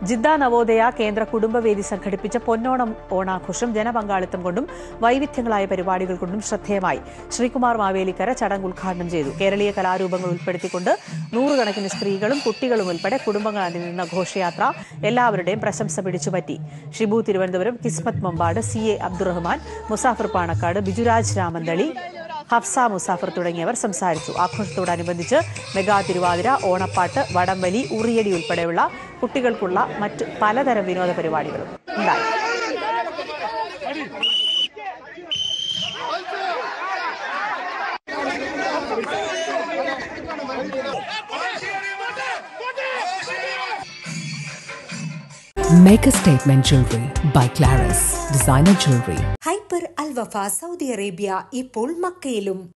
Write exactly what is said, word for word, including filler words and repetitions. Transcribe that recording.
Jeddah Navodaya കേന്ദ്ര കുടുംബവേദി സംഘടിപ്പിച്ച പൊന്നോണം ഓണാഘോഷം ജനപങ്കാളിത്തം കൊണ്ടും വൈവിധ്യങ്ങളായ പരിപാടികൾ കൊണ്ടും ശ്രദ്ധേയമായി. ശ്രീകുമാർ മാവേലിക്കര ചടങ്ങ് ഉദ്ഘാടനം ചെയ്തു. കേരളീയ കലാരൂപങ്ങൾ ഉൾപ്പെടുത്തിക്കൊണ്ട് നൂറുകണക്കിന് സ്ത്രീകളും കുട്ടികളും ഉൾപ്പെടെ കുടുംബങ്ങൾ അണിനിരുന്ന ഘോഷയാത്ര എല്ലാവരുടെയും പ്രശംസ പിടിച്ചുപറ്റി. ഷിബു തിരുവനന്തപുരം, കിസ്മത്ത് മമ്പാട്, സി എ അബ്ദുറഹ്മാൻ, മുസാഫർ പാണക്കാട്, ബിജുരാജ് രാമന്തളി, ഹഫ്സ മുസാഫർ തുടങ്ങിയവർ സംസാരിച്ചു. ആഘോഷത്തോടനുബന്ധിച്ച് മെഗാ തിരുവാതിര, ഓണപ്പാട്ട്, വടംവലി, ഉറിയടി ഉൾപ്പെടെയുള്ള കുട്ടികൾക്കുള്ള മറ്റ് പലതരം വിനോദ പരിപാടികളും ഉണ്ടായി. Make a statement jewelry by Claris, designer jewelry. Hyper Al Wafa Saudi Arabia ഇപ്പോൾ മക്കയിലും.